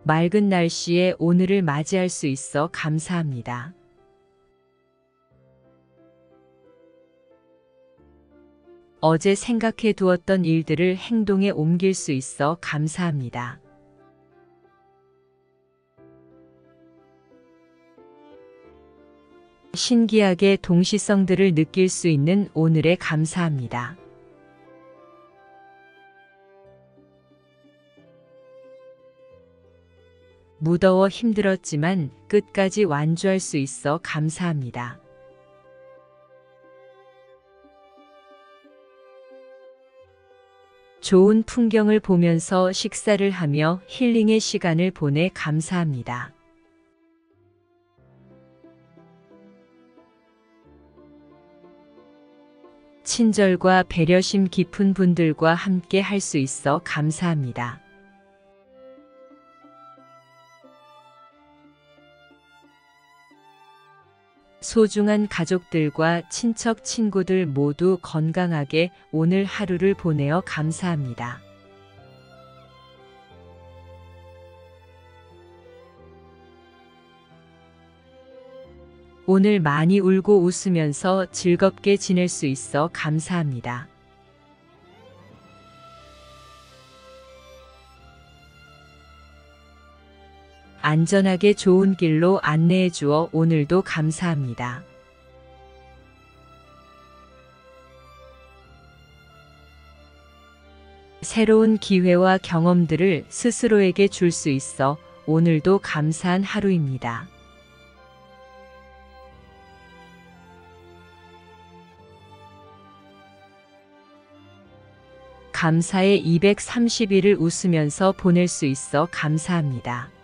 맑은 날씨에 오늘을 맞이할 수 있어 감사합니다. 어제 생각해 두었던 일들을 행동에 옮길 수 있어 감사합니다. 신기하게 동시성들을 느낄 수 있는 오늘에 감사합니다. 무더워 힘들었지만 끝까지 완주할 수 있어 감사합니다. 좋은 풍경을 보면서 식사를 하며 힐링의 시간을 보내 감사합니다. 친절과 배려심 깊은 분들과 함께 할 수 있어 감사합니다. 소중한 가족들과 친척, 친구들 모두 건강하게 오늘 하루를 보내어 감사합니다. 오늘 많이 울고 웃으면서 즐겁게 지낼 수 있어 감사합니다. 안전하게 좋은 길로 안내해 주어 오늘도 감사합니다. 새로운 기회와 경험들을 스스로에게 줄 수 있어 오늘도 감사한 하루입니다. 감사의 230일을 웃으면서 보낼 수 있어 감사합니다.